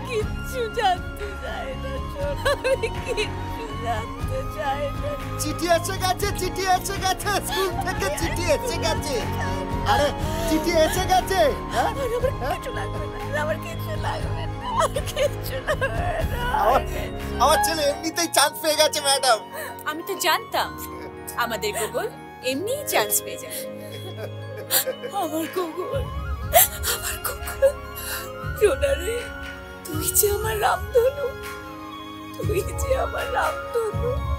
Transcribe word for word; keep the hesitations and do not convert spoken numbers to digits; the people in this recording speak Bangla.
কিচ্ছু জানতে চাই না, আমি কিচ্ছু জানতে চাই না। চিঠি এসে গেছে, চিঠি এসে গেছে, স্কুল থেকে চিঠি এসে গেছে। আরে চিঠি এসে গেছে। আমার কিছু লাগবে না, আমার কিছু লাগবে না, আমার কিছু লাগবে না। আমার ছেলে এমনিতেই চান্স পেয়ে গেছে ম্যাডাম। আমি তো জানতাম আমাদের গুগল এমনিই চান্স পেয়ে যাবে। আমার গুগল, আমার গুগল, সোনারে, তুই যে আমার রামধনু, তুই যে আমার রামধনু।